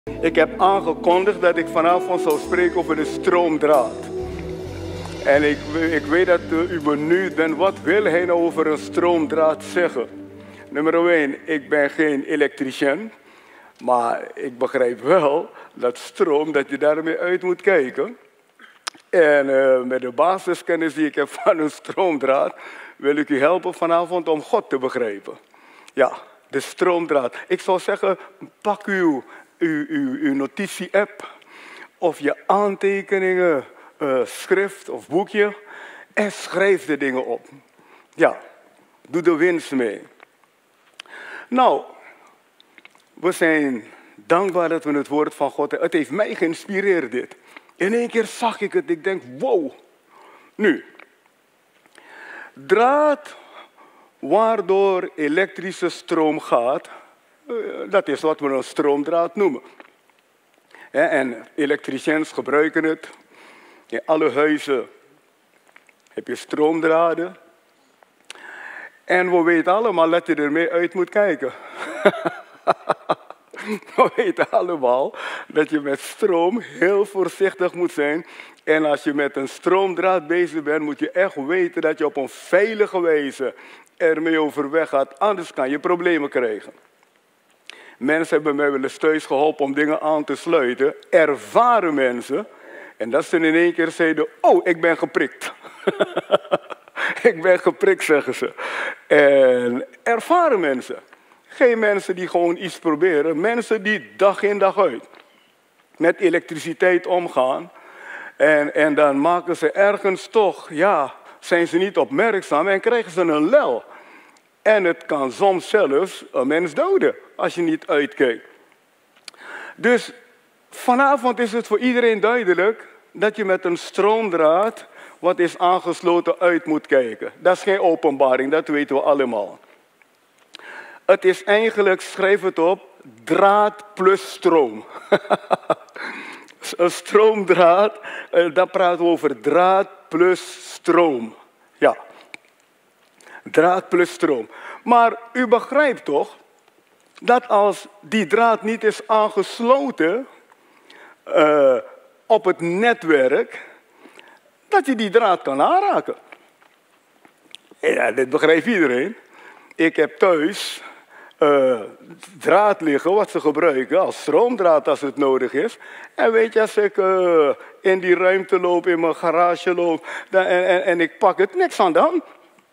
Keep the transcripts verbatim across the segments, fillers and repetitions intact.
Ik heb aangekondigd dat ik vanavond zou spreken over de stroomdraad. En ik, ik weet dat u benieuwd bent, wat wil hij nou over een stroomdraad zeggen? Nummer één, ik ben geen elektricien. Maar ik begrijp wel dat stroom, dat je daarmee uit moet kijken. En uh, met de basiskennis die ik heb van een stroomdraad, wil ik u helpen vanavond om God te begrijpen. Ja, de stroomdraad. Ik zou zeggen, pak uw, uw, uw, uw notitie-app of je aantekeningen, uh, schrift of boekje en schrijf de dingen op. Ja, doe de winst mee. Nou, we zijn dankbaar dat we het woord van God hebben. Het heeft mij geïnspireerd dit. In één keer zag ik het, ik denk, wow. Nu, draad waardoor elektrische stroom gaat, dat is wat we een stroomdraad noemen. En elektriciëns gebruiken het. In alle huizen heb je stroomdraden. En we weten allemaal dat je ermee uit moet kijken. We weten allemaal dat je met stroom heel voorzichtig moet zijn. En als je met een stroomdraad bezig bent, moet je echt weten dat je op een veilige wijze ermee overweg gaat. Anders kan je problemen krijgen. Mensen hebben mij wel eens thuis geholpen om dingen aan te sluiten. Ervaren mensen. En dat ze in één keer zeiden, oh, ik ben geprikt. Ik ben geprikt, zeggen ze. En ervaren mensen. Geen mensen die gewoon iets proberen. Mensen die dag in dag uit met elektriciteit omgaan. En, en dan maken ze ergens toch, ja, zijn ze niet opmerkzaam en krijgen ze een lel. En het kan soms zelfs een mens doden als je niet uitkijkt. Dus vanavond is het voor iedereen duidelijk dat je met een stroomdraad wat is aangesloten uit moet kijken. Dat is geen openbaring, dat weten we allemaal. Het is eigenlijk, schrijf het op, draad plus stroom. Een stroomdraad, dan praten we over draad plus stroom. Ja, draad plus stroom. Maar u begrijpt toch dat als die draad niet is aangesloten uh, op het netwerk, dat je die draad kan aanraken. Ja, dit begrijpt iedereen. Ik heb thuis uh, draad liggen wat ze gebruiken als stroomdraad als het nodig is. En weet je, als ik uh, in die ruimte loop, in mijn garage loop dan, en, en, en ik pak het, niks aan de hand.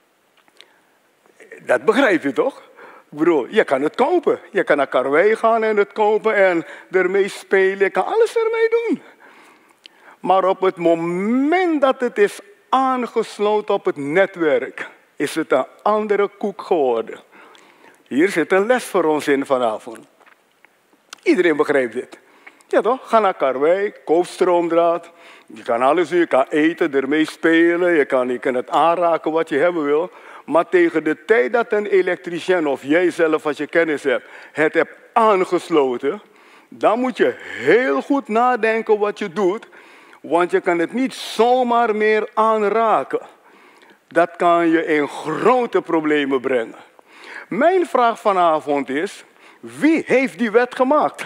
Dat begrijp je toch? Ik bedoel, je kan het kopen. Je kan naar Karwei gaan en het kopen en ermee spelen. Je kan alles ermee doen. Maar op het moment dat het is aangesloten op het netwerk, is het een andere koek geworden. Hier zit een les voor ons in vanavond. Iedereen begrijpt dit. Ja toch? Ga naar Karwei, koop stroomdraad. Je kan alles doen, je kan eten, ermee spelen. Je kan, je kan het aanraken wat je hebben wil. Maar tegen de tijd dat een elektricien of jij zelf als je kennis hebt, het hebt aangesloten, dan moet je heel goed nadenken wat je doet. Want je kan het niet zomaar meer aanraken. Dat kan je in grote problemen brengen. Mijn vraag vanavond is, wie heeft die wet gemaakt?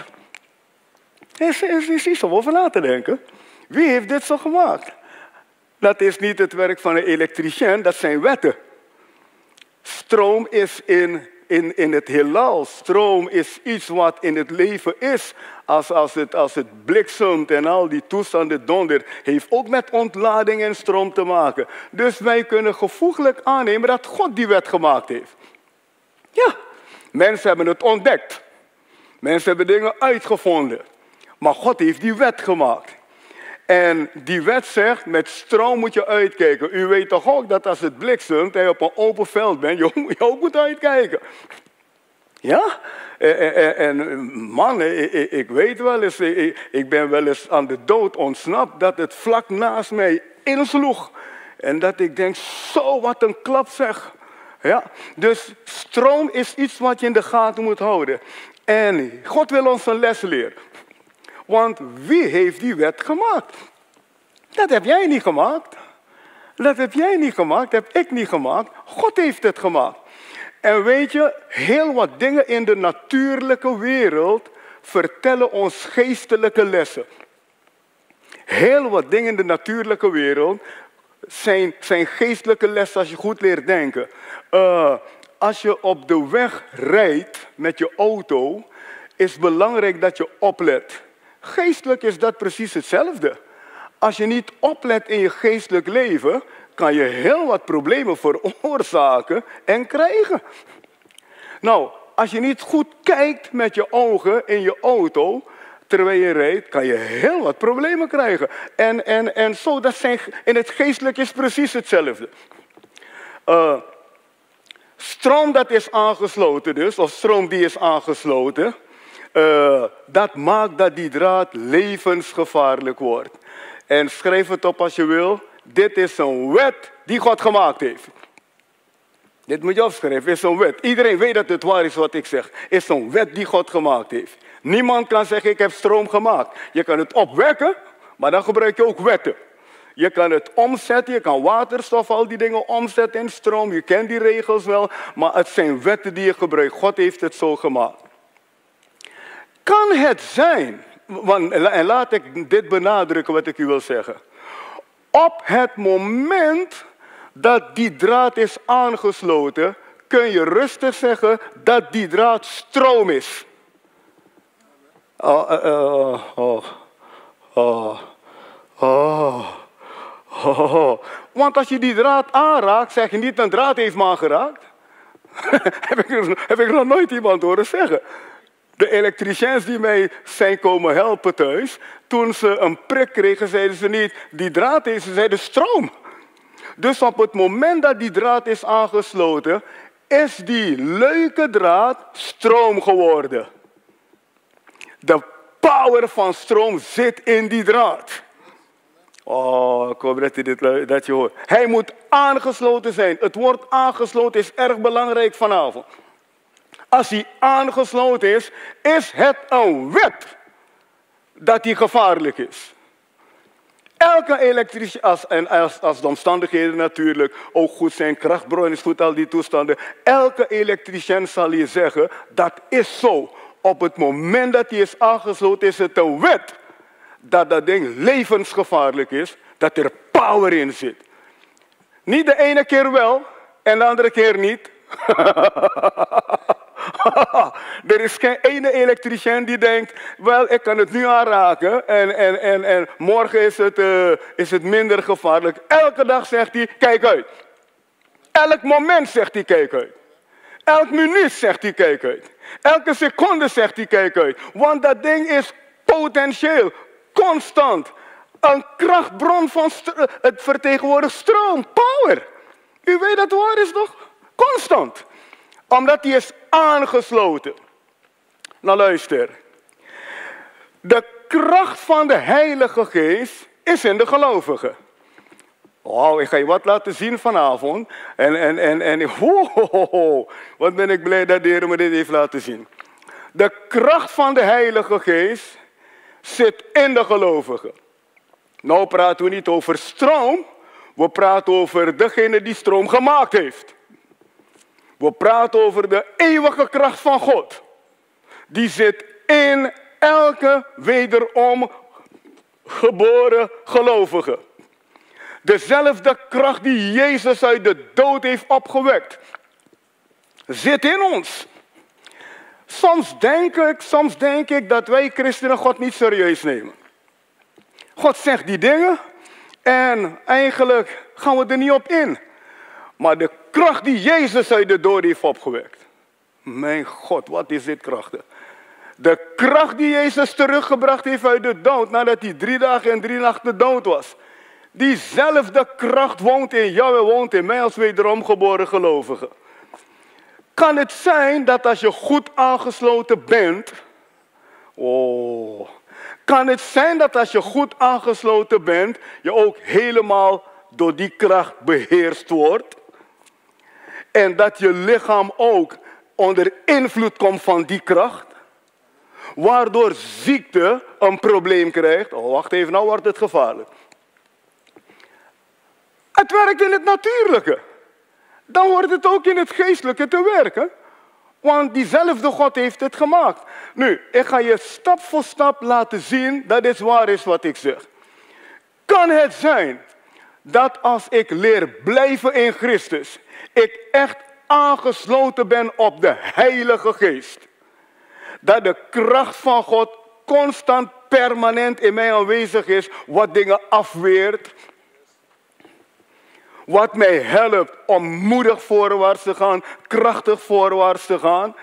Er is, is iets om over na te denken. Wie heeft dit zo gemaakt? Dat is niet het werk van een elektricien, dat zijn wetten. Stroom is in, in, in het heelal. Stroom is iets wat in het leven is. Als, als, het, als het bliksemt en al die toestanden dondert, heeft ook met ontlading en stroom te maken. Dus wij kunnen gevoeglijk aannemen dat God die wet gemaakt heeft. Ja, mensen hebben het ontdekt. Mensen hebben dingen uitgevonden. Maar God heeft die wet gemaakt. En die wet zegt, met stroom moet je uitkijken. U weet toch ook dat als het bliksemt en je op een open veld bent, je, je ook moet uitkijken. Ja? En, en, en man, ik, ik weet wel eens, ik, ik ben wel eens aan de dood ontsnapt, dat het vlak naast mij insloeg. En dat ik denk, zo wat een klap zeg. Ja? Dus stroom is iets wat je in de gaten moet houden. En God wil ons een les leren. Want wie heeft die wet gemaakt? Dat heb jij niet gemaakt. Dat heb jij niet gemaakt, dat heb ik niet gemaakt. God heeft het gemaakt. En weet je, heel wat dingen in de natuurlijke wereld vertellen ons geestelijke lessen. Heel wat dingen in de natuurlijke wereld zijn, zijn geestelijke lessen als je goed leert denken. Uh, als je op de weg rijdt met je auto, is het belangrijk dat je oplet. Geestelijk is dat precies hetzelfde. Als je niet oplet in je geestelijk leven, kan je heel wat problemen veroorzaken en krijgen. Nou, als je niet goed kijkt met je ogen in je auto, terwijl je rijdt, kan je heel wat problemen krijgen. En, en, en zo, dat zijn, in het geestelijk is precies hetzelfde. Uh, stroom dat is aangesloten dus, of stroom die is aangesloten, uh, dat maakt dat die draad levensgevaarlijk wordt. En schrijf het op als je wil. Dit is een wet die God gemaakt heeft. Dit moet je opschrijven, is een wet. Iedereen weet dat het waar is wat ik zeg. Is een wet die God gemaakt heeft. Niemand kan zeggen, ik heb stroom gemaakt. Je kan het opwekken, maar dan gebruik je ook wetten. Je kan het omzetten, je kan waterstof, al die dingen omzetten in stroom. Je kent die regels wel, maar het zijn wetten die je gebruikt. God heeft het zo gemaakt. Kan het zijn, want, en laat ik dit benadrukken wat ik u wil zeggen. Op het moment dat die draad is aangesloten, kun je rustig zeggen dat die draad stroom is. Oh, uh, oh, oh, oh, oh. Want als je die draad aanraakt, zeg je niet een draad heeft me aangeraakt. heb, ik, heb ik nog nooit iemand horen zeggen. De elektriciëns die mij zijn komen helpen thuis, toen ze een prik kregen, zeiden ze niet die draad is, ze zeiden stroom. Dus op het moment dat die draad is aangesloten, is die leuke draad stroom geworden. De power van stroom zit in die draad. Oh, ik hoop dat je dit dat je hoort. Hij moet aangesloten zijn. Het woord aangesloten is erg belangrijk vanavond. Als hij aangesloten is, is het een wet dat hij gevaarlijk is. Elke elektricien, als, en als, als de omstandigheden natuurlijk ook goed zijn, krachtbron is goed, al die toestanden. Elke elektricien zal je zeggen, dat is zo. Op het moment dat hij is aangesloten, is het een wet dat dat ding levensgevaarlijk is, dat er power in zit. Niet de ene keer wel en de andere keer niet. Er is geen ene elektricien die denkt, wel, ik kan het nu aanraken en, en, en, en morgen is het, uh, is het minder gevaarlijk. Elke dag zegt hij, kijk uit. Elk moment zegt hij, kijk uit. Elk minuut zegt hij, kijk uit. Elke seconde zegt hij, kijk uit. Want dat ding is potentieel, constant. Een krachtbron van, het vertegenwoordigt stroom, power. U weet dat waar is toch? Constant. Omdat hij is aangesloten. Nou luister. De kracht van de Heilige Geest is in de gelovigen. Wauw, ik ga je wat laten zien vanavond. En, en, en, en ho, ho, ho, ho. Wat ben ik blij dat de Heer me dit heeft laten zien. De kracht van de Heilige Geest zit in de gelovigen. Nou praten we niet over stroom. We praten over degene die stroom gemaakt heeft. We praten over de eeuwige kracht van God. Die zit in elke wederom geboren gelovige. Dezelfde kracht die Jezus uit de dood heeft opgewekt, zit in ons. Soms denk ik, soms denk ik dat wij christenen God niet serieus nemen. God zegt die dingen en eigenlijk gaan we er niet op in. Maar de kracht die Jezus uit de dood heeft opgewekt. Mijn God, wat is dit krachtig. De kracht die Jezus teruggebracht heeft uit de dood, nadat hij drie dagen en drie nachten dood was. Diezelfde kracht woont in jou en woont in mij als wederom geboren gelovigen. Kan het zijn dat als je goed aangesloten bent, oh, kan het zijn dat als je goed aangesloten bent, je ook helemaal door die kracht beheerst wordt? En dat je lichaam ook onder invloed komt van die kracht? Waardoor ziekte een probleem krijgt. Oh, wacht even, nou wordt het gevaarlijk. Het werkt in het natuurlijke. Dan wordt het ook in het geestelijke te werken. Want diezelfde God heeft het gemaakt. Nu, ik ga je stap voor stap laten zien dat dit waar is wat ik zeg. Kan het zijn dat als ik leer blijven in Christus, ik echt aangesloten ben op de Heilige Geest, dat de kracht van God constant, permanent in mij aanwezig is, wat dingen afweert, wat mij helpt om moedig voorwaarts te gaan, krachtig voorwaarts te gaan.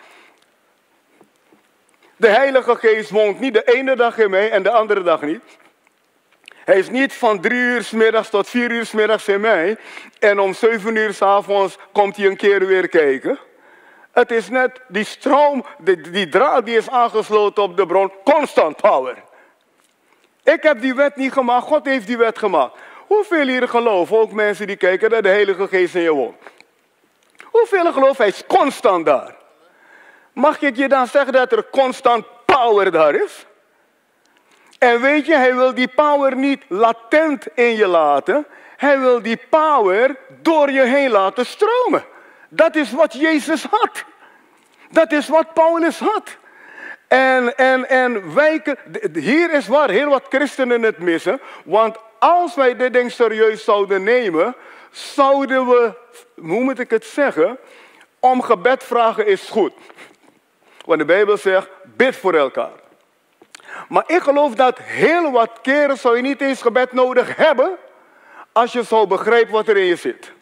De Heilige Geest woont niet de ene dag in mij en de andere dag niet. Hij is niet van drie uur 's middags tot vier uur 's middags in mij en om zeven uur 's avonds komt hij een keer weer kijken. Het is net die stroom, die, die draad die is aangesloten op de bron, constant power. Ik heb die wet niet gemaakt, God heeft die wet gemaakt. Hoeveel hier geloven, ook mensen die kijken, dat de Heilige Geest in je woont? Hoeveel geloven, hij is constant daar? Mag ik je dan zeggen dat er constant power daar is? En weet je, hij wil die power niet latent in je laten. Hij wil die power door je heen laten stromen. Dat is wat Jezus had. Dat is wat Paulus had. En, en, en wij, hier is waar heel wat christenen het missen. Want als wij dit ding serieus zouden nemen, zouden we, hoe moet ik het zeggen, om gebed vragen is goed. Want de Bijbel zegt, bid voor elkaar. Maar ik geloof dat heel wat keren zou je niet eens gebed nodig hebben, als je zou begrijpen wat er in je zit.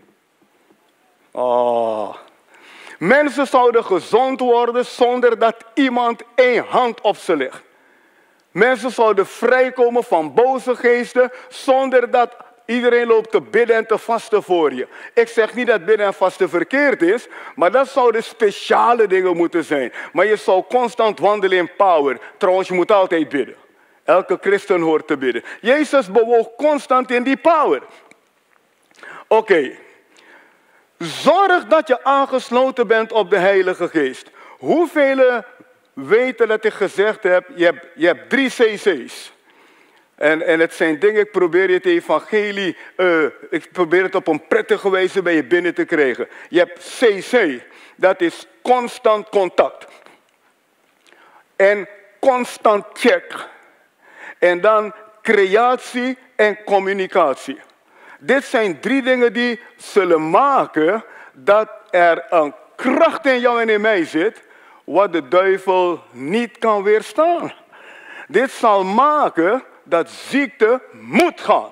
Oh. Mensen zouden gezond worden zonder dat iemand één hand op ze legt. Mensen zouden vrijkomen van boze geesten zonder dat iedereen loopt te bidden en te vasten voor je. Ik zeg niet dat bidden en vasten verkeerd is, maar dat zouden speciale dingen moeten zijn. Maar je zou constant wandelen in power. Trouwens, je moet altijd bidden. Elke christen hoort te bidden. Jezus bewoog constant in die power. Oké. Okay. Zorg dat je aangesloten bent op de Heilige Geest. Hoeveel weten dat ik gezegd heb, je hebt, je hebt drie cc's. En, en het zijn dingen, ik probeer het evangelie, uh, ik probeer het op een prettige wijze bij je binnen te krijgen. Je hebt cc, dat is constant contact. En constant check. En dan creatie en communicatie. Dit zijn drie dingen die zullen maken dat er een kracht in jou en in mij zit, wat de duivel niet kan weerstaan. Dit zal maken dat ziekte moet gaan.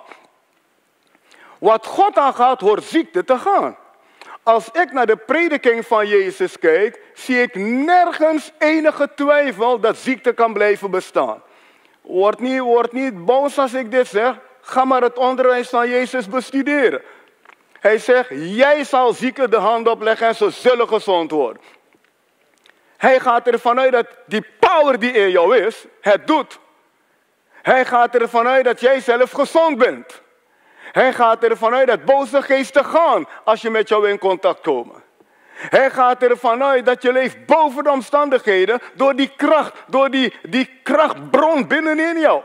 Wat God aangaat, hoort ziekte te gaan. Als ik naar de prediking van Jezus kijk, zie ik nergens enige twijfel dat ziekte kan blijven bestaan. Word niet, word niet boos als ik dit zeg. Ga maar het onderwijs van Jezus bestuderen. Hij zegt, jij zal zieken de hand opleggen en ze zullen gezond worden. Hij gaat ervan uit dat die power die in jou is, het doet. Hij gaat ervan uit dat jij zelf gezond bent. Hij gaat ervan uit dat boze geesten gaan als je met jou in contact komen. Hij gaat ervan uit dat je leeft boven de omstandigheden door die kracht, door die, die krachtbron binnenin jou.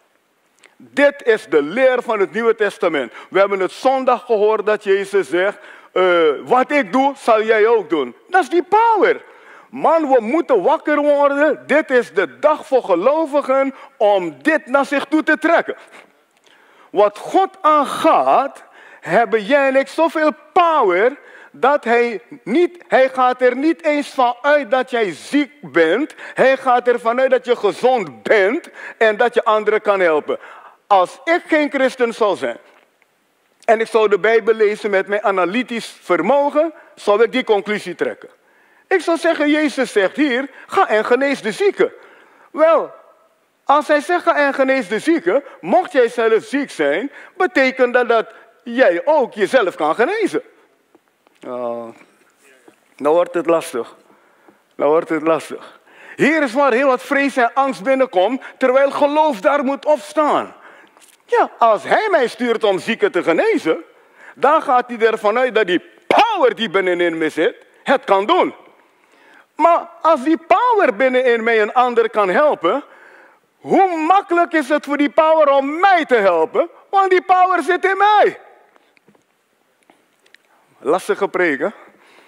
Dit is de leer van het Nieuwe Testament. We hebben het zondag gehoord dat Jezus zegt, uh, wat ik doe, zal jij ook doen. Dat is die power. Man, we moeten wakker worden. Dit is de dag voor gelovigen om dit naar zich toe te trekken. Wat God aangaat, hebben jij en ik zoveel power, dat hij, niet, hij gaat er niet eens van uit dat jij ziek bent. Hij gaat ervan uit dat je gezond bent en dat je anderen kan helpen. Als ik geen christen zou zijn en ik zou de Bijbel lezen met mijn analytisch vermogen, zou ik die conclusie trekken. Ik zou zeggen, Jezus zegt hier, ga en genees de zieken. Wel, als hij zegt, ga en genees de zieken, mocht jij zelf ziek zijn, betekent dat dat jij ook jezelf kan genezen. Oh, nou wordt het lastig. Nou wordt het lastig. Hier is waar heel wat vrees en angst binnenkomt, terwijl geloof daar moet opstaan. Ja, als hij mij stuurt om zieken te genezen, dan gaat hij ervan uit dat die power die binnenin me zit, het kan doen. Maar als die power binnenin mij een ander kan helpen, hoe makkelijk is het voor die power om mij te helpen? Want die power zit in mij. Lastige preken.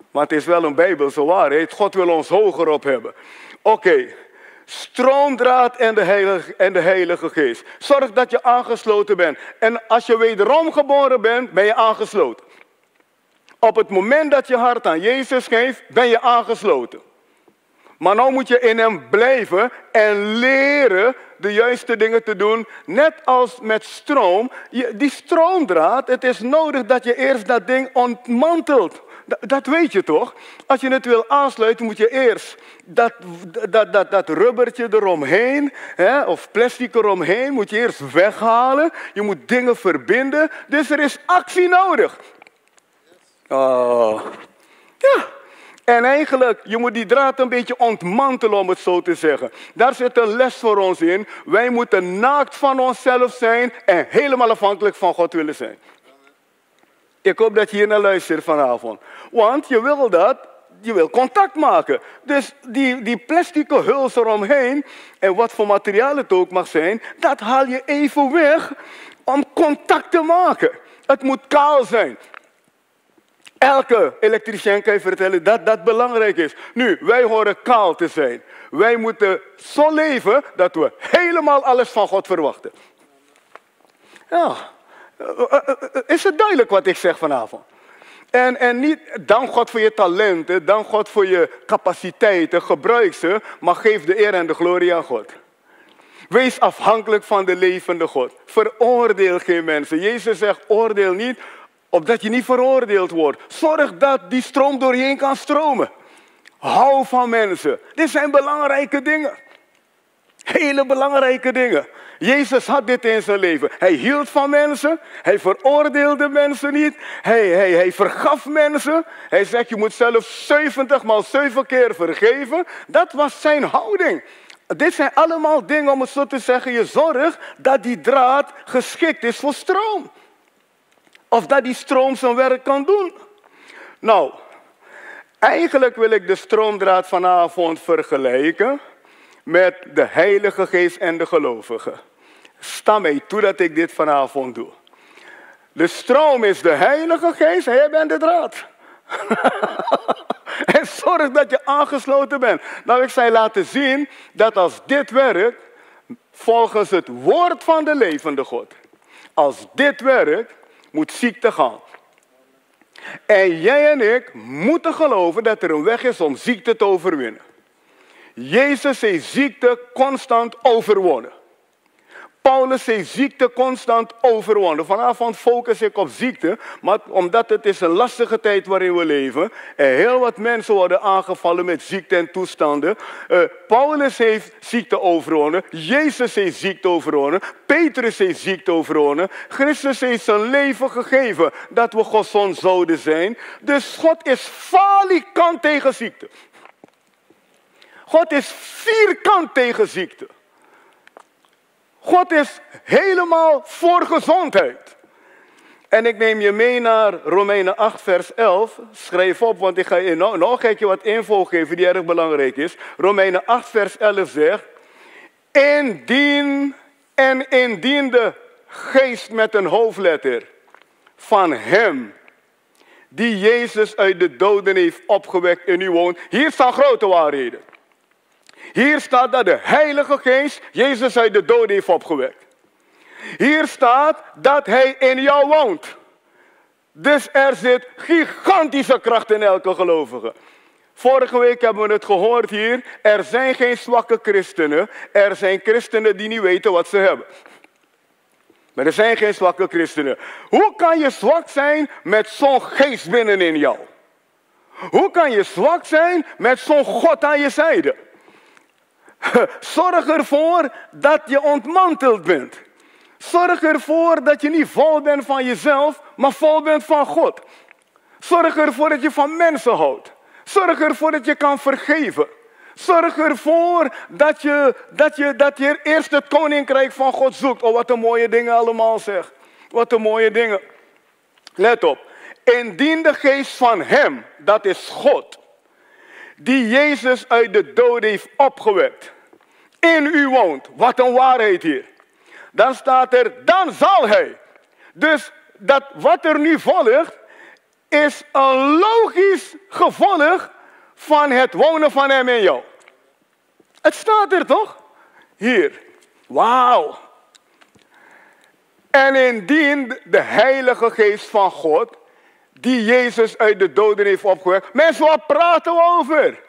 Maar het is wel een Bijbelse waarheid. God wil ons hoger op hebben. Oké. Okay. Stroomdraad en de, heilige, en de Heilige Geest. Zorg dat je aangesloten bent. En als je wederom geboren bent, ben je aangesloten. Op het moment dat je hart aan Jezus geeft, ben je aangesloten. Maar nou moet je in hem blijven en leren de juiste dingen te doen. Net als met stroom. Die stroomdraad, het is nodig dat je eerst dat ding ontmantelt. Dat, dat weet je toch? Als je het wil aansluiten, moet je eerst dat, dat, dat, dat rubbertje eromheen, hè, of plastic eromheen, moet je eerst weghalen. Je moet dingen verbinden. Dus er is actie nodig. Oh. Ja. En eigenlijk, je moet die draad een beetje ontmantelen, om het zo te zeggen. Daar zit een les voor ons in. Wij moeten naakt van onszelf zijn en helemaal afhankelijk van God willen zijn. Ik hoop dat je hier naar luistert vanavond. Want je wil dat, je wil contact maken. Dus die, die plastic huls eromheen, en wat voor materiaal het ook mag zijn, dat haal je even weg om contact te maken. Het moet kaal zijn. Elke elektricien kan je vertellen dat dat belangrijk is. Nu, wij horen kaal te zijn. Wij moeten zo leven dat we helemaal alles van God verwachten. Ja, is het duidelijk wat ik zeg vanavond? En, en niet, dank God voor je talenten, dank God voor je capaciteiten, gebruik ze, maar geef de eer en de glorie aan God. Wees afhankelijk van de levende God. Veroordeel geen mensen. Jezus zegt, oordeel niet, opdat je niet veroordeeld wordt. Zorg dat die stroom door je heen kan stromen. Hou van mensen. Dit zijn belangrijke dingen. Hele belangrijke dingen. Jezus had dit in zijn leven. Hij hield van mensen. Hij veroordeelde mensen niet. Hij, hij, hij vergaf mensen. Hij zegt, je moet zelf zeventig maal zeven keer vergeven. Dat was zijn houding. Dit zijn allemaal dingen, om het zo te zeggen, je zorgt dat die draad geschikt is voor stroom. Of dat die stroom zijn werk kan doen. Nou, eigenlijk wil ik de stroomdraad vanavond vergelijken met de Heilige Geest en de gelovigen. Sta mij toe dat ik dit vanavond doe. De stroom is de Heilige Geest en jij bent de draad. En zorg dat je aangesloten bent. Nou, ik zal laten zien dat als dit werkt, volgens het woord van de levende God, als dit werkt, moet ziekte gaan. En jij en ik moeten geloven dat er een weg is om ziekte te overwinnen. Jezus heeft ziekte constant overwonnen. Paulus heeft ziekte constant overwonnen. Vanavond focus ik op ziekte, maar omdat het is een lastige tijd waarin we leven en heel wat mensen worden aangevallen met ziekte en toestanden. Uh, Paulus heeft ziekte overwonnen, Jezus heeft ziekte overwonnen, Petrus heeft ziekte overwonnen. Christus heeft zijn leven gegeven dat we gezond zouden zijn. Dus God is falikant tegen ziekte. God is vierkant tegen ziekte. God is helemaal voor gezondheid. En ik neem je mee naar Romeinen acht vers elf. Schrijf op, want ik ga je nou, nou ga ik je wat info geven die erg belangrijk is. Romeinen acht vers elf zegt: Indien en indien de geest met een hoofdletter van hem die Jezus uit de doden heeft opgewekt in u woont. Hier staan grote waarheden. Hier staat dat de Heilige Geest Jezus uit de doden heeft opgewekt. Hier staat dat hij in jou woont. Dus er zit gigantische kracht in elke gelovige. Vorige week hebben we het gehoord hier. Er zijn geen zwakke christenen. Er zijn christenen die niet weten wat ze hebben. Maar er zijn geen zwakke christenen. Hoe kan je zwak zijn met zo'n geest binnenin jou? Hoe kan je zwak zijn met zo'n God aan je zijde? Zorg ervoor dat je ontmanteld bent. Zorg ervoor dat je niet vol bent van jezelf, maar vol bent van God. Zorg ervoor dat je van mensen houdt. Zorg ervoor dat je kan vergeven. Zorg ervoor dat je, dat je, dat je eerst het koninkrijk van God zoekt. Oh, wat een mooie dingen allemaal zeg. Wat een mooie dingen. Let op. Indien de geest van hem, dat is God, die Jezus uit de doden heeft opgewekt, in u woont. Wat een waarheid hier. Dan staat er, dan zal hij. Dus dat wat er nu volgt, is een logisch gevolg van het wonen van hem in jou. Het staat er toch? Hier. Wauw. En indien de Heilige Geest van God, die Jezus uit de doden heeft opgewekt. Mensen, wat praten we over?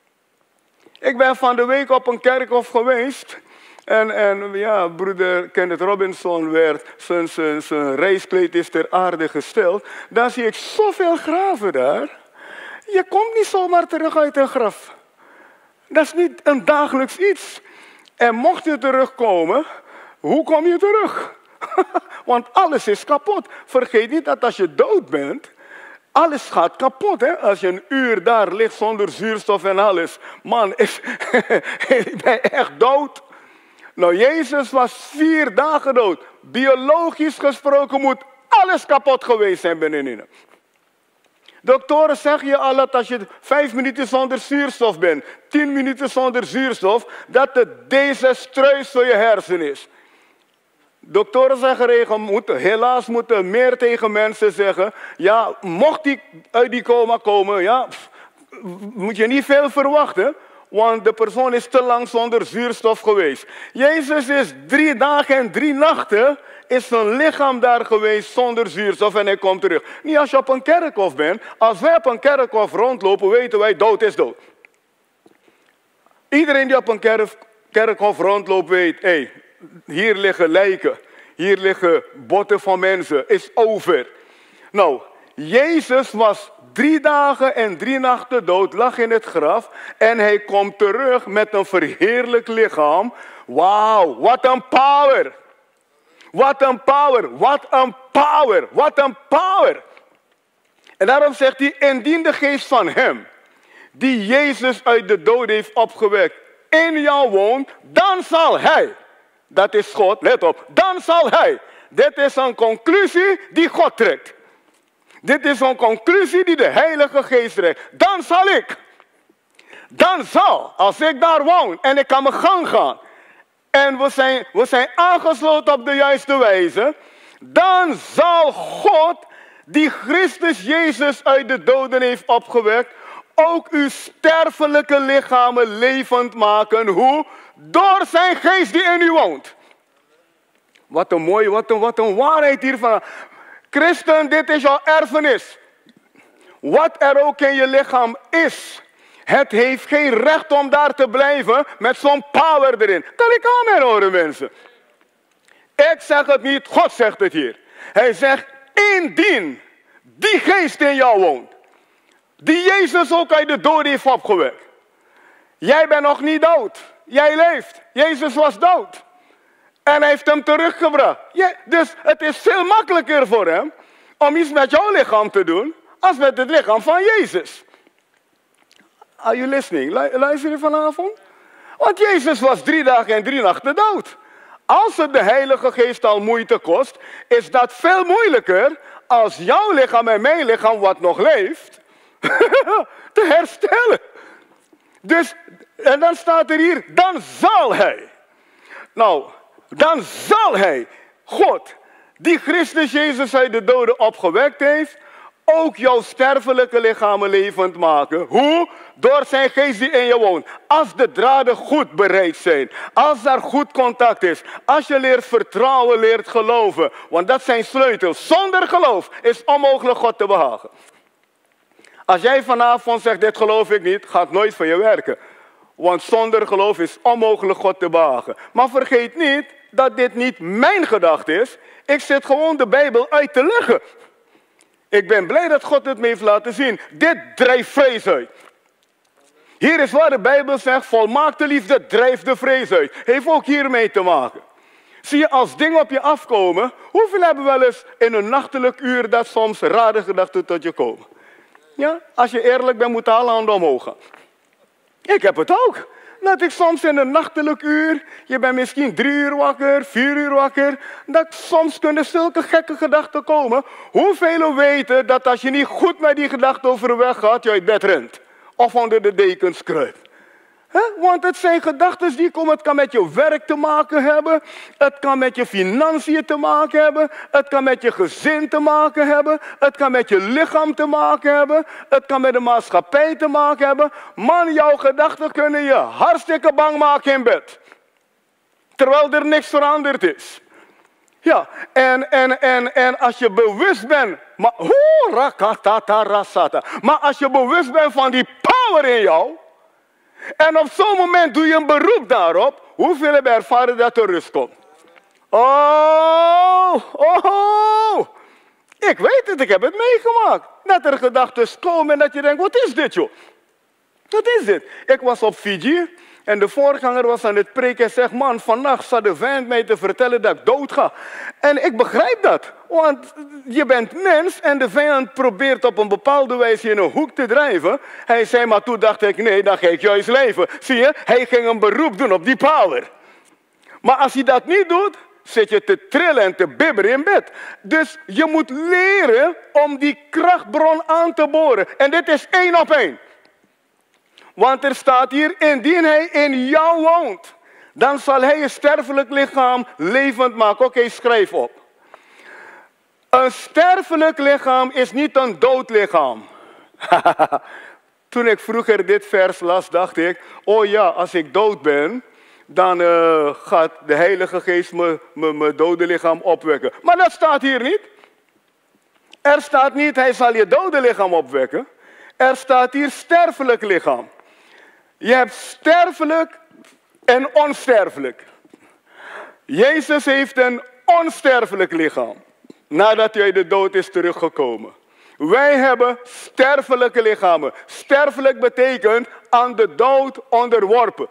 Ik ben van de week op een kerkhof geweest. En, en ja, broeder Kenneth Robinson werd, zijn, zijn, zijn reiskleed is ter aarde gesteld. Dan zie ik zoveel graven daar. Je komt niet zomaar terug uit een graf. Dat is niet een dagelijks iets. En mocht je terugkomen, hoe kom je terug? Want alles is kapot. Vergeet niet dat als je dood bent, alles gaat kapot. Hè? Als je een uur daar ligt zonder zuurstof en alles. Man, is, ik ben echt dood. Nou, Jezus was vier dagen dood. Biologisch gesproken moet alles kapot geweest zijn binnenin hem. Doktoren zeggen je al dat als je vijf minuten zonder zuurstof bent, tien minuten zonder zuurstof, dat het desastreus voor je hersenen is. Doktoren zeggen regelmatig, helaas moeten meer tegen mensen zeggen, ja, mocht die uit die coma komen, ja, pff, moet je niet veel verwachten, want de persoon is te lang zonder zuurstof geweest. Jezus is drie dagen en drie nachten, is zijn lichaam daar geweest zonder zuurstof en hij komt terug. Niet als je op een kerkhof bent. Als wij op een kerkhof rondlopen, weten wij, dood is dood. Iedereen die op een kerk, kerkhof rondloopt weet, hé, hey, hier liggen lijken, hier liggen botten van mensen, is over. Nou, Jezus was drie dagen en drie nachten dood, lag in het graf en hij komt terug met een verheerlijk lichaam. Wauw, wat een power! Wat een power, wat een power, wat een power! En daarom zegt hij, indien de geest van hem, die Jezus uit de dood heeft opgewekt, in jou woont, dan zal hij, dat is God, let op, dan zal hij. Dit is een conclusie die God trekt. Dit is een conclusie die de Heilige Geest trekt. Dan zal ik, dan zal, als ik daar woon en ik kan mijn gang gaan, en we zijn, we zijn aangesloten op de juiste wijze, dan zal God, die Christus Jezus uit de doden heeft opgewekt, ook uw sterfelijke lichamen levend maken. Hoe? Door zijn geest die in u woont. Wat een mooie, wat een, wat een waarheid hiervan. Christen, dit is jouw erfenis. Wat er ook in je lichaam is, het heeft geen recht om daar te blijven met zo'n power erin. Kan ik aan mij horen, mensen? Ik zeg het niet, God zegt het hier. Hij zegt, indien die geest in jou woont, die Jezus ook uit de dood heeft opgewekt. Jij bent nog niet dood. Jij leeft. Jezus was dood. En hij heeft hem teruggebracht. Ja, dus het is veel makkelijker voor hem om iets met jouw lichaam te doen als met het lichaam van Jezus. Are you listening? Luister je vanavond? Want Jezus was drie dagen en drie nachten dood. Als het de Heilige Geest al moeite kost, is dat veel moeilijker als jouw lichaam en mijn lichaam, wat nog leeft, te herstellen. Dus, en dan staat er hier, dan zal hij. Nou, dan zal hij, God, die Christus Jezus uit de doden opgewekt heeft, ook jouw sterfelijke lichamen levend maken. Hoe? Door zijn geest die in je woont. Als de draden goed bereid zijn. Als er goed contact is. Als je leert vertrouwen, leert geloven. Want dat zijn sleutels. Zonder geloof is onmogelijk God te behagen. Als jij vanavond zegt, dit geloof ik niet, gaat nooit voor je werken. Want zonder geloof is onmogelijk God te behagen. Maar vergeet niet dat dit niet mijn gedachte is. Ik zit gewoon de Bijbel uit te leggen. Ik ben blij dat God het me heeft laten zien. Dit drijft vrees uit. Hier is waar de Bijbel zegt, volmaakte liefde drijft de vrees uit. Heeft ook hiermee te maken. Zie je, als dingen op je afkomen, hoeveel hebben wel eens in een nachtelijk uur dat soms rare gedachten tot je komen? Ja? Als je eerlijk bent, moet alle handen omhoog gaan. Ik heb het ook. Dat ik soms in een nachtelijk uur, je bent misschien drie uur wakker, vier uur wakker, dat soms kunnen zulke gekke gedachten komen. Hoeveel weten dat als je niet goed met die gedachten overweg gaat, je uit bed rent. Of onder de dekens kruipt. He? Want het zijn gedachten die komen. Het kan met je werk te maken hebben. Het kan met je financiën te maken hebben. Het kan met je gezin te maken hebben. Het kan met je lichaam te maken hebben. Het kan met de maatschappij te maken hebben. Man, jouw gedachten kunnen je hartstikke bang maken in bed. Terwijl er niks veranderd is. Ja, en, en, en, en als je bewust bent, maar, hoe, rakatata, rasata, maar als je bewust bent van die power in jou, en op zo'n moment doe je een beroep daarop, hoeveel hebben ervaren dat er rust komt? Oh, oh, ik weet het, ik heb het meegemaakt. Dat er gedachten komen en dat je denkt, wat is dit joh? Wat is dit? Ik was op Fiji. En de voorganger was aan het preken en zegt, man, vannacht zat de vijand mij te vertellen dat ik dood ga. En ik begrijp dat, want je bent mens en de vijand probeert op een bepaalde wijze in een hoek te drijven. Hij zei, maar toen dacht ik, nee, dan ga ik juist leven. Zie je, hij ging een beroep doen op die power. Maar als hij dat niet doet, zit je te trillen en te bibberen in bed. Dus je moet leren om die krachtbron aan te boren. En dit is één op één. Want er staat hier, indien hij in jou woont, dan zal hij je sterfelijk lichaam levend maken. Oké, okay, schrijf op. Een sterfelijk lichaam is niet een dood lichaam. Toen ik vroeger dit vers las, dacht ik, oh ja, als ik dood ben, dan uh, gaat de Heilige Geest mijn dode lichaam opwekken. Maar dat staat hier niet. Er staat niet, hij zal je dode lichaam opwekken. Er staat hier sterfelijk lichaam. Je hebt sterfelijk en onsterfelijk. Jezus heeft een onsterfelijk lichaam. Nadat hij uit de dood is teruggekomen. Wij hebben sterfelijke lichamen. Sterfelijk betekent aan de dood onderworpen.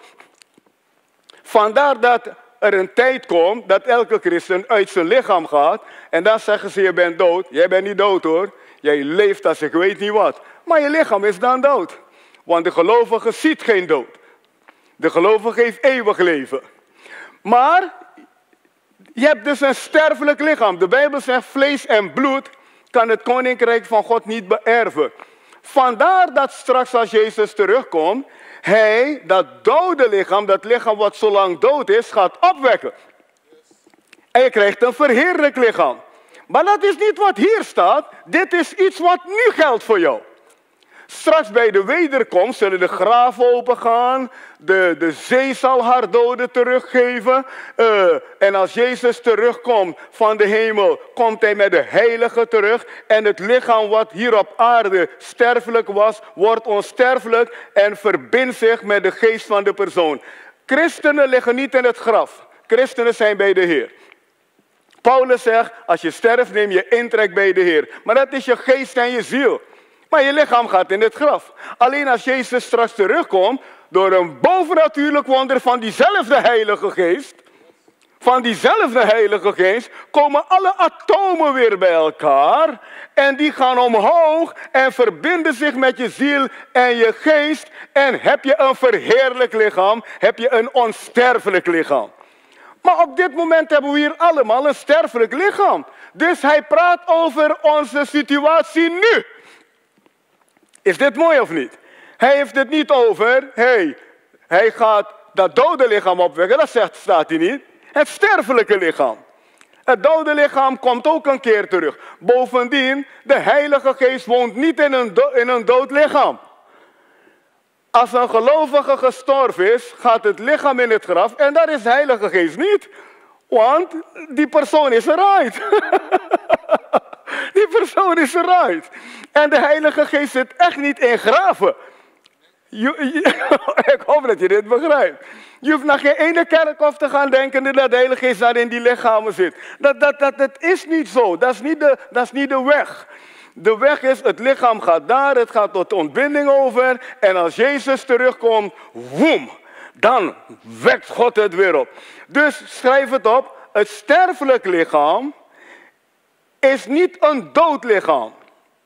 Vandaar dat er een tijd komt dat elke christen uit zijn lichaam gaat. En dan zeggen ze, je bent dood. Jij bent niet dood hoor. Jij leeft als ik weet niet wat. Maar je lichaam is dan dood. Want de gelovige ziet geen dood. De gelovige heeft eeuwig leven. Maar je hebt dus een sterfelijk lichaam. De Bijbel zegt, vlees en bloed kan het koninkrijk van God niet beërven. Vandaar dat straks als Jezus terugkomt, hij dat dode lichaam, dat lichaam wat zo lang dood is, gaat opwekken. En je krijgt een verheerlijk lichaam. Maar dat is niet wat hier staat. Dit is iets wat nu geldt voor jou. Straks bij de wederkomst zullen de graven opengaan. De, de zee zal haar doden teruggeven. Uh, en als Jezus terugkomt van de hemel, komt hij met de heilige terug. En het lichaam wat hier op aarde sterfelijk was, wordt onsterfelijk en verbindt zich met de geest van de persoon. Christenen liggen niet in het graf. Christenen zijn bij de Heer. Paulus zegt, als je sterft neem je intrek bij de Heer. Maar dat is je geest en je ziel. Maar je lichaam gaat in het graf. Alleen als Jezus straks terugkomt, door een bovennatuurlijk wonder van diezelfde Heilige Geest, van diezelfde Heilige Geest, komen alle atomen weer bij elkaar. En die gaan omhoog en verbinden zich met je ziel en je geest. En heb je een verheerlijk lichaam, heb je een onsterfelijk lichaam. Maar op dit moment hebben we hier allemaal een sterfelijk lichaam. Dus hij praat over onze situatie nu. Is dit mooi of niet? Hij heeft het niet over, hey, hij gaat dat dode lichaam opwekken, dat zegt, staat hij niet. Het sterfelijke lichaam. Het dode lichaam komt ook een keer terug. Bovendien, de Heilige Geest woont niet in een, do- in een dood lichaam. Als een gelovige gestorven is, gaat het lichaam in het graf en dat is de Heilige Geest niet. Want die persoon is eruit. Die persoon is eruit. En de Heilige Geest zit echt niet in graven. Je, je, ik hoop dat je dit begrijpt. Je hoeft naar geen ene kerkhof te gaan denken dat de Heilige Geest daar in die lichamen zit. Dat, dat, dat, dat is niet zo. Dat is niet, de, dat is niet de weg. De weg is, het lichaam gaat daar, het gaat tot ontbinding over. En als Jezus terugkomt, woem, dan wekt God het weer op. Dus schrijf het op, het sterfelijk lichaam is niet een dood lichaam.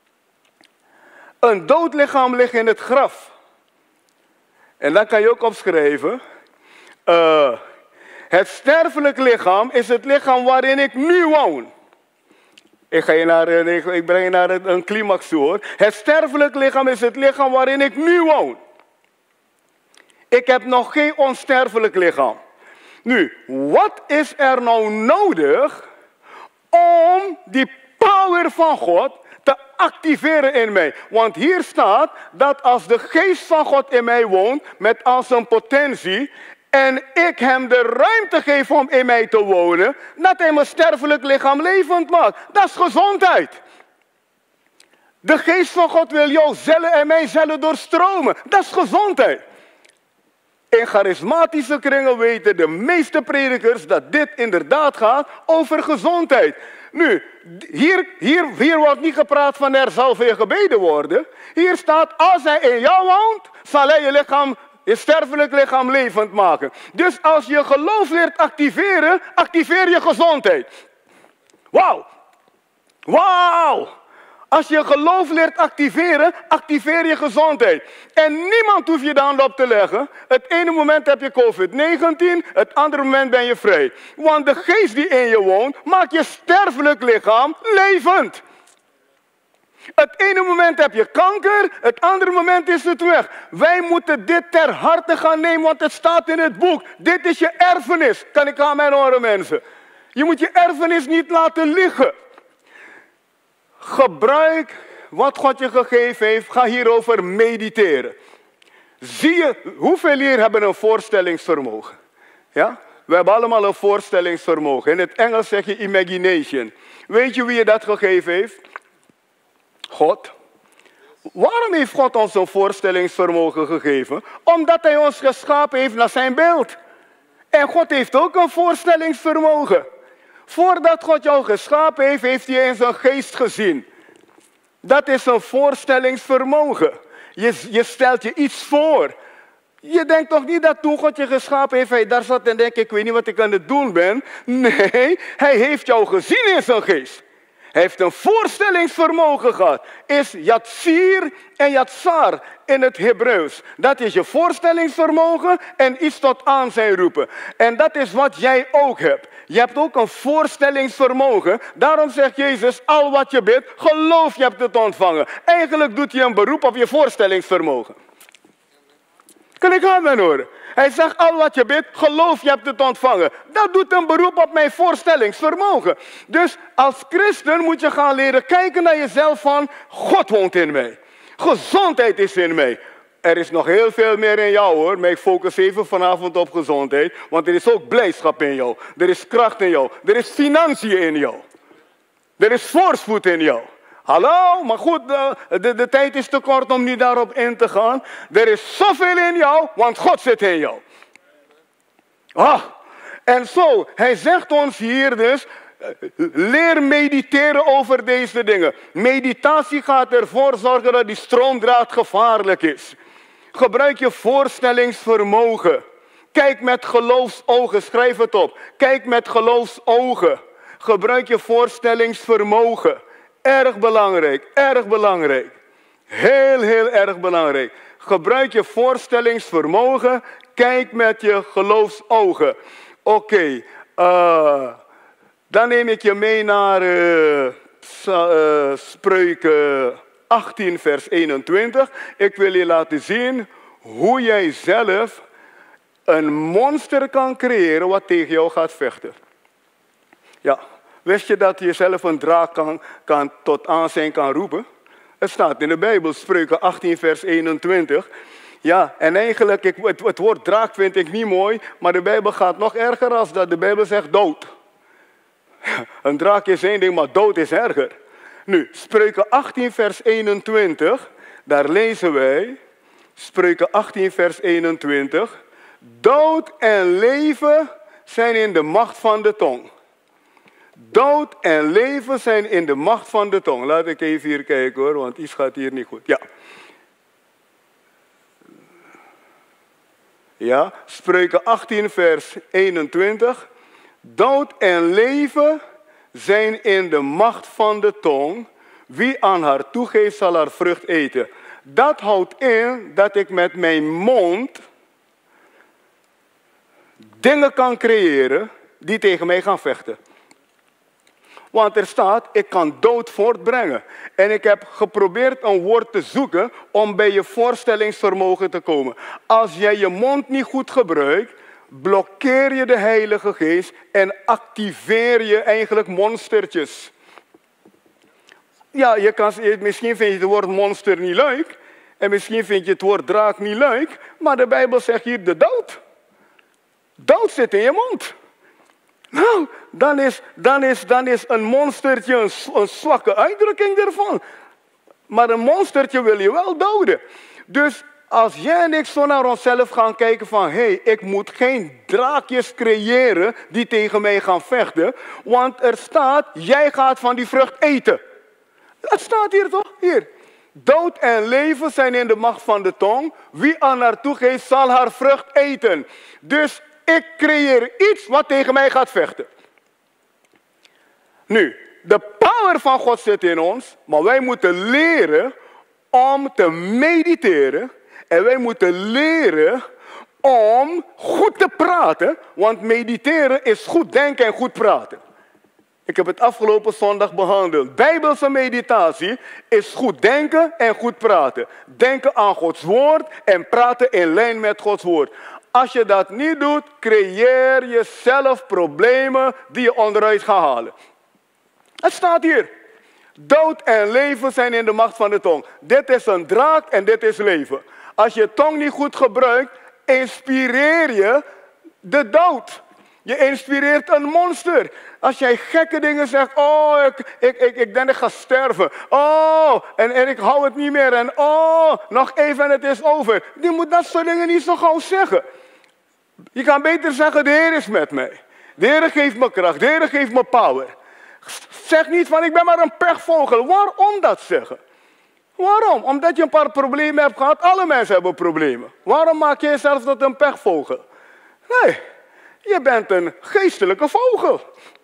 Een dood lichaam ligt in het graf. En dan kan je ook opschrijven. Uh, het sterfelijk lichaam is het lichaam waarin ik nu woon. Ik, ga je naar, ik, ik breng je naar een climax toe hoor. Het sterfelijk lichaam is het lichaam waarin ik nu woon. Ik heb nog geen onsterfelijk lichaam. Nu, wat is er nou nodig om die power van God te activeren in mij? Want hier staat dat als de geest van God in mij woont, met al zijn potentie, en ik hem de ruimte geef om in mij te wonen, dat hij mijn sterfelijk lichaam levend maakt. Dat is gezondheid. De geest van God wil jouw cellen en mijn cellen doorstromen. Dat is gezondheid. In charismatische kringen weten de meeste predikers dat dit inderdaad gaat over gezondheid. Nu, hier, hier, hier wordt niet gepraat van er zal veel gebeden worden. Hier staat, als hij in jou woont, zal hij je lichaam, je sterfelijk lichaam levend maken. Dus als je geloof leert activeren, activeer je gezondheid. Wauw. Wauw. Als je geloof leert activeren, activeer je gezondheid. En niemand hoeft je de hand op te leggen. Het ene moment heb je covid negentien, het andere moment ben je vrij. Want de geest die in je woont, maakt je sterfelijk lichaam levend. Het ene moment heb je kanker, het andere moment is het weg. Wij moeten dit ter harte gaan nemen, want het staat in het boek. Dit is je erfenis. Kan ik aan mijn horen, mensen? Je moet je erfenis niet laten liggen. Gebruik wat God je gegeven heeft. Ga hierover mediteren. Zie je, hoeveel hier hebben een voorstellingsvermogen? Ja? We hebben allemaal een voorstellingsvermogen. In het Engels zeg je imagination. Weet je wie je dat gegeven heeft? God. Waarom heeft God ons een voorstellingsvermogen gegeven? Omdat hij ons geschapen heeft naar zijn beeld. En God heeft ook een voorstellingsvermogen. Voordat God jou geschapen heeft, heeft hij in zijn geest gezien. Dat is een voorstellingsvermogen. Je, je stelt je iets voor. Je denkt toch niet dat toen God je geschapen heeft, hij daar zat en denkt, ik weet niet wat ik aan het doen ben. Nee, hij heeft jou gezien in zijn geest. Hij heeft een voorstellingsvermogen gehad. Is yatsir en yatsar in het Hebreeuws. Dat is je voorstellingsvermogen en iets tot aanzijn roepen. En dat is wat jij ook hebt. Je hebt ook een voorstellingsvermogen. Daarom zegt Jezus, al wat je bidt, geloof je hebt het ontvangen. Eigenlijk doet hij een beroep op je voorstellingsvermogen. Kan ik aan mijn horen? Hij zegt, al wat je bidt, geloof je hebt het ontvangen. Dat doet een beroep op mijn voorstellingsvermogen. Dus als christen moet je gaan leren kijken naar jezelf van, God woont in mij. Gezondheid is in mij. Er is nog heel veel meer in jou hoor, maar ik focus even vanavond op gezondheid. Want er is ook blijdschap in jou. Er is kracht in jou. Er is financiën in jou. Er is voorspoed in jou. Hallo, maar goed, de, de, de tijd is te kort om niet daarop in te gaan. Er is zoveel in jou, want God zit in jou. Ah, en zo, hij zegt ons hier dus, leer mediteren over deze dingen. Meditatie gaat ervoor zorgen dat die stroomdraad gevaarlijk is. Gebruik je voorstellingsvermogen. Kijk met geloofsogen, schrijf het op. Kijk met geloofsogen. Gebruik je voorstellingsvermogen. Erg belangrijk, erg belangrijk. Heel, heel erg belangrijk. Gebruik je voorstellingsvermogen. Kijk met je geloofsogen. Oké, okay, uh, dan neem ik je mee naar uh, uh, Spreuken achttien, vers eenentwintig. Ik wil je laten zien hoe jij zelf een monster kan creëren wat tegen jou gaat vechten. Ja. Wist je dat je zelf een draak kan, kan tot aanzijn kan roepen? Het staat in de Bijbel, Spreuken achttien, vers eenentwintig. Ja, en eigenlijk, ik, het, het woord draak vind ik niet mooi, maar de Bijbel gaat nog erger als dat. De Bijbel zegt dood. Een draak is één ding, maar dood is erger. Nu, Spreuken achttien, vers eenentwintig, daar lezen wij, Spreuken achttien, vers eenentwintig. Dood en leven zijn in de macht van de tong. Dood en leven zijn in de macht van de tong. Laat ik even hier kijken hoor, want iets gaat hier niet goed. Ja. Ja, Spreuken achttien, vers eenentwintig. Dood en leven zijn in de macht van de tong. Wie aan haar toegeeft, zal haar vrucht eten. Dat houdt in dat ik met mijn mond dingen kan creëren die tegen mij gaan vechten. Want er staat, ik kan dood voortbrengen. En ik heb geprobeerd een woord te zoeken om bij je voorstellingsvermogen te komen. Als jij je mond niet goed gebruikt, blokkeer je de Heilige Geest en activeer je eigenlijk monstertjes. Ja, je kan, misschien vind je het woord monster niet leuk. En misschien vind je het woord draak niet leuk. Maar de Bijbel zegt hier de dood. Dood zit in je mond. Nou, dan is, dan is, dan is een monstertje een, een zwakke uitdrukking ervan. Maar een monstertje wil je wel doden. Dus als jij en ik zo naar onszelf gaan kijken van... hé, hey, ik moet geen draakjes creëren die tegen mij gaan vechten. Want er staat, jij gaat van die vrucht eten. Dat staat hier toch? Hier. Dood en leven zijn in de macht van de tong. Wie aan haar toegeeft, zal haar vrucht eten. Dus ik creëer iets wat tegen mij gaat vechten. Nu, de power van God zit in ons, maar wij moeten leren om te mediteren. En wij moeten leren om goed te praten, want mediteren is goed denken en goed praten. Ik heb het afgelopen zondag behandeld. Bijbelse meditatie is goed denken en goed praten. Denken aan Gods woord en praten in lijn met Gods woord. Als je dat niet doet, creëer je zelf problemen die je onderuit gaat halen. Het staat hier. Dood en leven zijn in de macht van de tong. Dit is een draak en dit is leven. Als je tong niet goed gebruikt, inspireer je de dood. Je inspireert een monster. Als jij gekke dingen zegt, oh, ik, ik, ik, ik denk ik ga sterven. Oh, en, en ik hou het niet meer. En oh, nog even en het is over. Je moet dat soort dingen niet zo gauw zeggen. Je kan beter zeggen, de Heer is met mij. De Heer geeft me kracht, de Heer geeft me power. Zeg niet van, ik ben maar een pechvogel. Waarom dat zeggen? Waarom? Omdat je een paar problemen hebt gehad. Alle mensen hebben problemen. Waarom maak je jezelf tot een pechvogel? Nee, je bent een geestelijke vogel.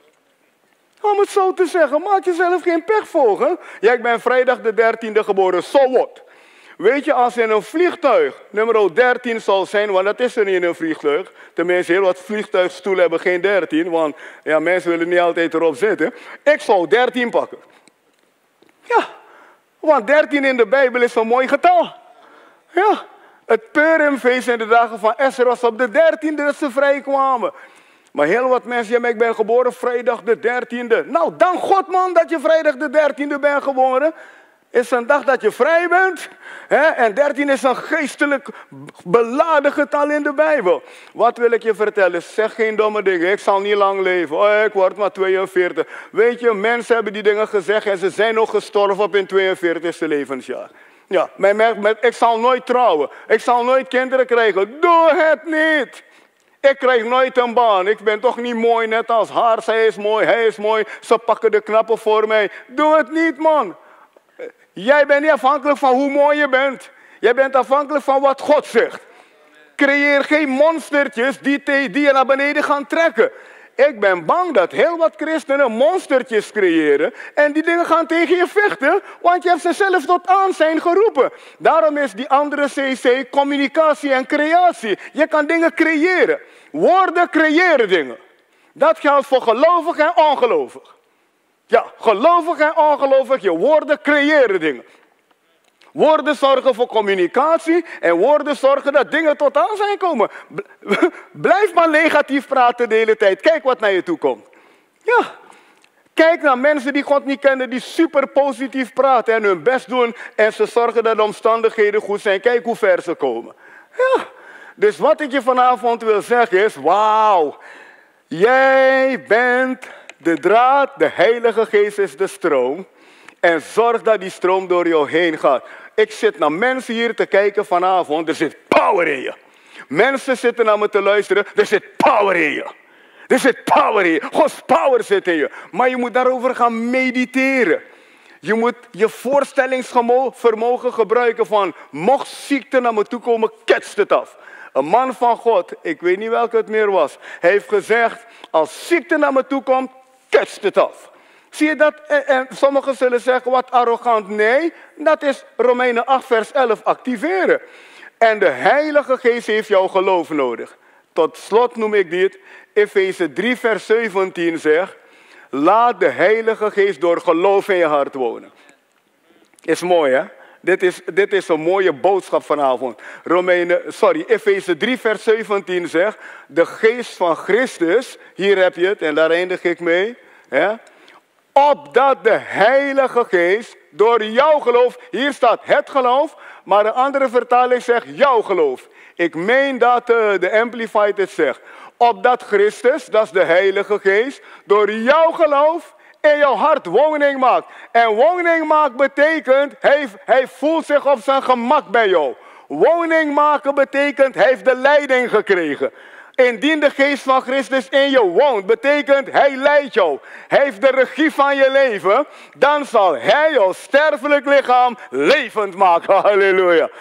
Om het zo te zeggen, maak jezelf geen pechvogel. Ja, ik ben vrijdag de dertiende geboren, so what? Weet je, als in een vliegtuig nummer dertien zal zijn, want dat is er niet in een vliegtuig. Tenminste, heel wat vliegtuigstoelen hebben geen dertien, want ja, mensen willen niet altijd erop zitten. Ik zou dertien pakken. Ja, want dertien in de Bijbel is een mooi getal. Ja, het Purimfeest in de dagen van Esther was op de dertiende dat ze vrijkwamen. Maar heel wat mensen, ja, ik ben geboren vrijdag de dertiende. Nou, dank God man dat je vrijdag de dertiende bent geboren. Is een dag dat je vrij bent. Hè? En dertien is een geestelijk beladen getal in de Bijbel. Wat wil ik je vertellen? Zeg geen domme dingen. Ik zal niet lang leven. Oh, ik word maar tweeënveertig. Weet je, mensen hebben die dingen gezegd en ze zijn nog gestorven op hun tweeënveertigste levensjaar. Ja, mijn, mijn, ik zal nooit trouwen. Ik zal nooit kinderen krijgen. Doe het niet. Ik krijg nooit een baan. Ik ben toch niet mooi net als haar. Zij is mooi, hij is mooi. Ze pakken de knappen voor mij. Doe het niet, man. Jij bent niet afhankelijk van hoe mooi je bent. Jij bent afhankelijk van wat God zegt. Creëer geen monstertjes die, te, die je naar beneden gaan trekken. Ik ben bang dat heel wat christenen monstertjes creëren. En die dingen gaan tegen je vechten. Want je hebt ze zelf tot aanzijn geroepen. Daarom is die andere C C communicatie en creatie. Je kan dingen creëren. Woorden creëren dingen. Dat geldt voor gelovig en ongelovig. Ja, gelovig en ongelovig, je woorden creëren dingen. Woorden zorgen voor communicatie en woorden zorgen dat dingen tot aanzijn komen. Blijf maar negatief praten de hele tijd. Kijk wat naar je toe komt. Ja, kijk naar mensen die God niet kennen, die super positief praten en hun best doen. En ze zorgen dat de omstandigheden goed zijn. Kijk hoe ver ze komen. Ja, dus wat ik je vanavond wil zeggen is, wauw, jij bent de draad, de Heilige Geest is de stroom. En zorg dat die stroom door jou heen gaat. Ik zit naar mensen hier te kijken vanavond. Er zit power in je. Mensen zitten naar me te luisteren. Er zit power in je. Er zit power in je. Gods power zit in je. Maar je moet daarover gaan mediteren. Je moet je voorstellingsvermogen gebruiken van, mocht ziekte naar me toe komen, ketst het af. Een man van God, ik weet niet welke het meer was, heeft gezegd, als ziekte naar me toe komt, ketst het af. Zie je dat? En, en sommigen zullen zeggen, wat arrogant. Nee, dat is Romeinen acht vers elf activeren. En de Heilige Geest heeft jouw geloof nodig. Tot slot noem ik dit. Efeze drie vers zeventien zegt, Laat de Heilige Geest door geloof in je hart wonen. Is mooi, hè? Dit is, dit is een mooie boodschap vanavond. Romeinen, sorry, Efeze drie vers zeventien zegt, de geest van Christus, hier heb je het en daar eindig ik mee. Hè? Opdat de Heilige Geest door jouw geloof, hier staat het geloof, maar de andere vertaling zegt jouw geloof. Ik meen dat uh, de Amplified het zegt. Opdat Christus, dat is de Heilige Geest, door jouw geloof in jouw hart woning maakt. En woning maken betekent, hij, hij voelt zich op zijn gemak bij jou. Woning maken betekent, hij heeft de leiding gekregen. Indien de geest van Christus in je woont, betekent hij leidt jou. Hij heeft de regie van je leven. Dan zal hij jouw sterfelijk lichaam levend maken. Halleluja.